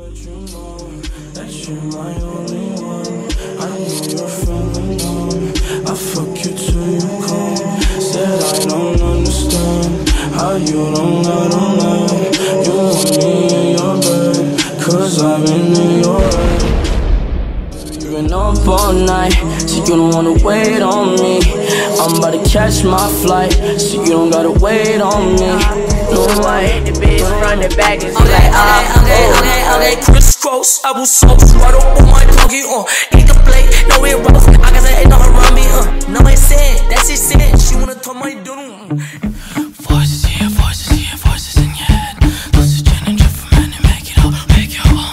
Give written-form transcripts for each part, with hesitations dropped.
let you know that you're my only one. I know you're feeling numb. I fuck you till you come. Said I don't understand how you don't let on that. You want me in your bed, cause I've been in your head. You've been up all night, so you don't wanna wait on me. I'm about to catch my flight, so you don't gotta wait on me. No way. The bitch run the back and okay, crisscross, I will sauce right up on my doggy, eat the plate, no it roast, I got that ain't nothing around me, no it's sad, that's it sad, she wanna talk my doodle, Voices here, voices in your head. This is gin and drip for men and make it all, make your own.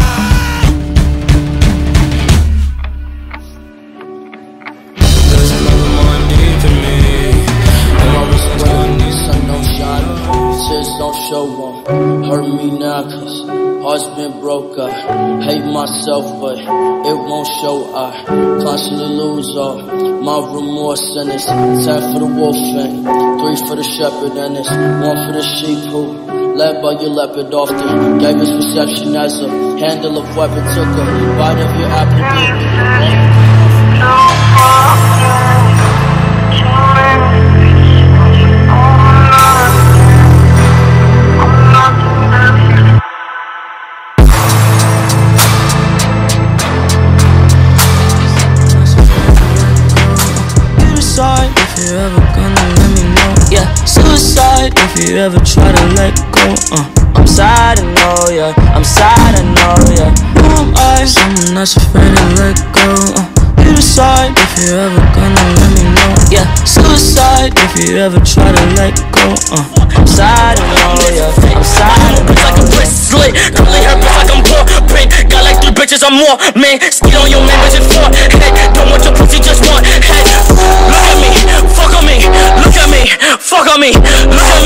There's another Monday to me, and all this is gonna need sun don't shine, tears don't show on. Hurt me now cause heart's been broke. I hate myself but it won't show. I constantly lose all my remorse, and it's 10 for the wolf and 3 for the shepherd, and it's 1 for the sheep who led by your leopard often gave his perception as a handle of weapon, took a bite of your apple. if you ever gonna let me know. Yeah, suicide if you ever try to let go. I'm sad, I know, yeah. I'm sad, I know, yeah. Who am I? Someone that's afraid to let go. You decide if you ever gonna let me know. Yeah, suicide if you ever try to let go. I'm sad, I know, yeah. I'm sad, I know. like a bracelet, curly hair like I'm born pain. Got like 3 bitches, I'm more man. Skid on your man, bitch, it's for head. Don't want your pussy, just want head. Look at me, fuck on me. Look at me, fuck on me. Look at me.